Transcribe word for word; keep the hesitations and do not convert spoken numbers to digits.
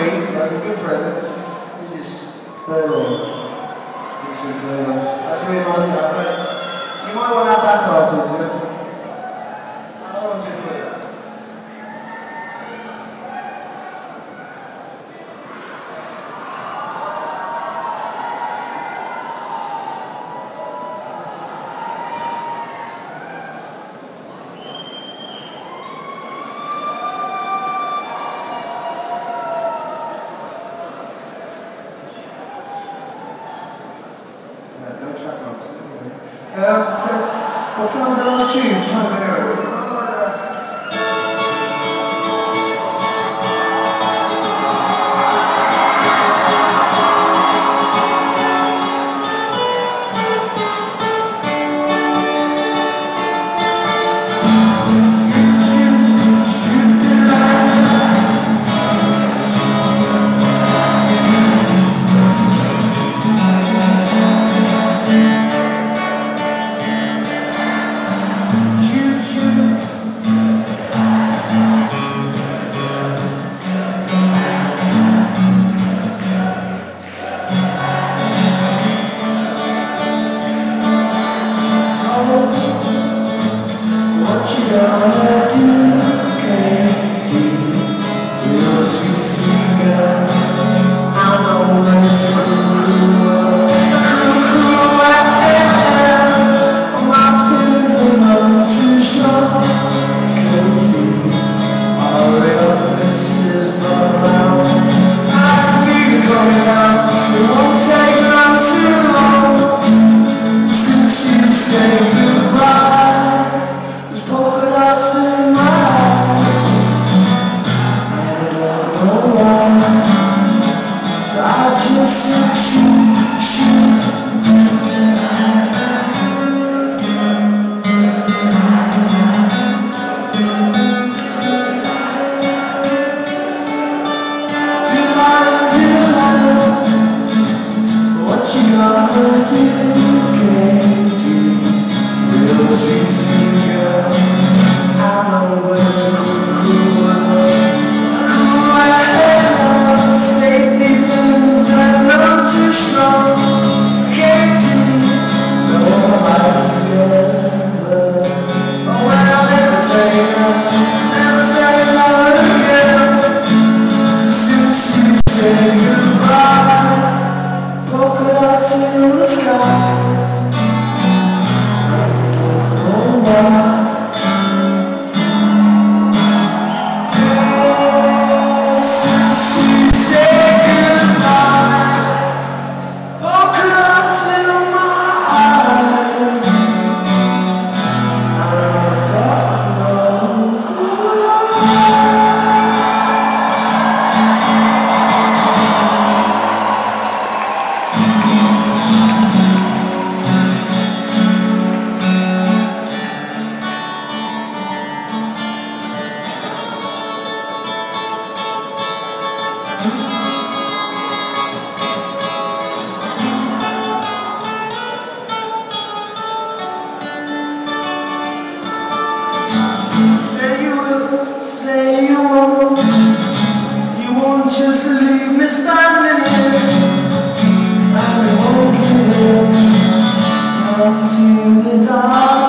sweet, he has some good presents. He's just furlong. It's a furlong. That's really nice that, but you might want that back afterwards, isn't it? How long do you for that? No track marks. Um, so, what time was the last tune? Time of era. What you gonna do, can't see. You're a sweet, sweet girl. I know it's a cool, cool world. A cool, cool world. My feelings are not too strong. Can't see. Our realness is not around. I feel it coming out. It won't take not too long since you say goodbye. Sweet, sweet girl, I know it's a cool, cool world. A cool world, safety things that not too strong. Can't see the whole life together. Oh, well, I'll never say no, never say no again. Since you said goodbye, polka dots in the skies. Say you will, say you won't. You won't just leave me standing here. I won't give in up to the dark.